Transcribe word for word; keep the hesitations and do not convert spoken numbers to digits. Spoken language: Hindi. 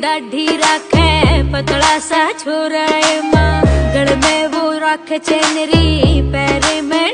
दाढ़ी रखे पतला सा छोरा माँ, गल में वो रखे चेनरी पैरे में